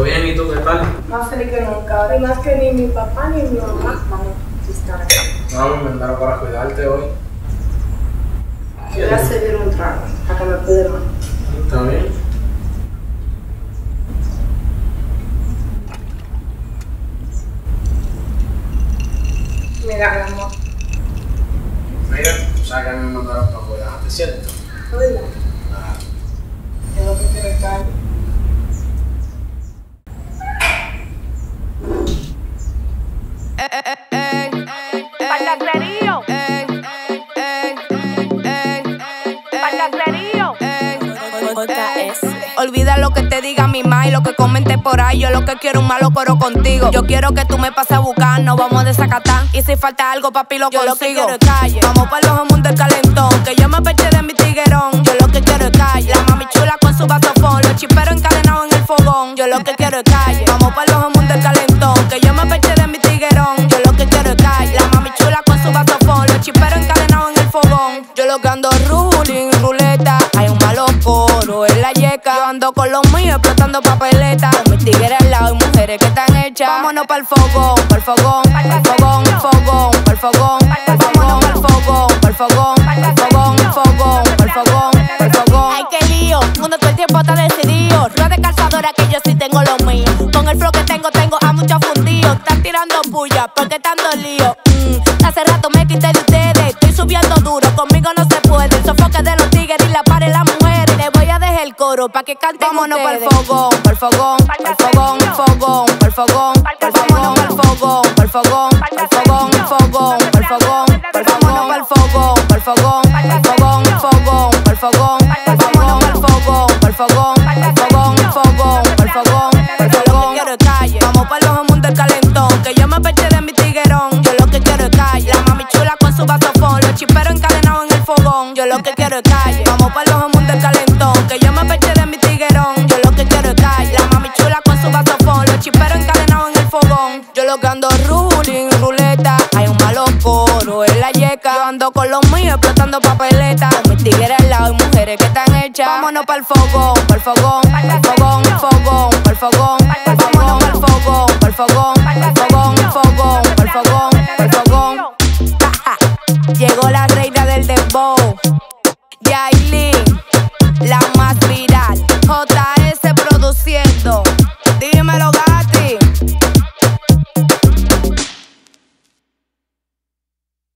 bien, ¿y tú qué tal? Más feliz que nunca, ahora y más que ni mi papá ni mi mamá van a estar acá. No, me mandaron para cuidarte hoy. Voy a servir un trago para que me cuide más. ¿Está bien? Mira, mi amor. Mira, o sea que me mandaron para cuidarte, ¿cierto? Hola. Ah, Es lo que quiero estar. Palacrerío. Palacrerío. Olvida lo que te diga mi ma y lo que comente por ahí. Yo lo que quiero un malo coro contigo. Yo quiero que tú me pases a buscar, no vamos a desacatar. Y si falta algo, papi, lo consigo. Yo lo que quiero es calle. Vamos para los mundos del calentón. Que yo me peché de mi tiguerón. Yo lo que quiero es calle. La mami chula con su vasofón. Los chiperos encadenados en el fogón. Yo lo que quiero es calle. Vamos para los mundos del calentón. Que yo me peché de mi tiguerón. Yo lo que quiero es calle. La mami chula con su vasofón. Los chiperos encadenados en el fogón. Yo lo que ando ruling, ruleta. Hay un malo coro en la yeca. Yo ando con los míos explotando papeletas. Con mis tigres al lado y mujeres que están hechas. Vámonos pa'l fogón, pa'l fogón, pa'l fogón, fogón, pa'l fogón, vámonos pa'l fogón, pa'l fogón, pa'l fogón, fogón, pa'l fogón, pa'l fogón. Ay, qué lío, mundo todo el tiempo está decidido. Rueda de calzadora que yo sí tengo lo mío. Con el flow que tengo a muchos fundidos. Están tirando puya porque están dolidos. Hace rato me quité de ustedes. Estoy subiendo duro, conmigo no se puede. El sofoque de los tigres y la pared de las mujeres. Le voy a dejar el coro pa' que canten. Vámonos pa'l fogón, pa'l fogón, pa'l fogón, fogón, pa'l fogón, pa'l fogón, pa'l fogón, pa'l fogón, pa'l fogón, fogón, pa'l fogón, pa'l fogón, pa'l fogón, pa'l fogón, pa'l fogón, fogón, pa'l fogón, vámonos pa'l fogón, pa'l fogón, pa'l fogón, fogón, pa'l fogón, pa'l fogón. Quiero es calle. Vamos pa' los mundos del calentón. Que yo me peché de mi tiguerón. Yo lo que quiero es calle. La mami chula con su vasofón. Los chiperos encadenados en el fogón. Yo lo que quiero es calle. Vamos pa' los mundos del calentón. Que yo me peché de mi tiguerón. Yo lo que quiero es calle. La mami chula con su vasofón. Los chiperos encadenados en el fogón. Yo lo que ando ruling, ruleta. Hay un malo coro en la yeca. Yo ando con los míos explotando papeletas. Con mis tigres al lado y mujeres que están hechas. Vámonos pa'l fogón, pa'l fogón, pa'l fogón, fogón, pa'l fogón, vámonos pa'l fogón, pa'l fogón, fogón, fogón, pa'l fogón, pa'l fogón. Llegó la reina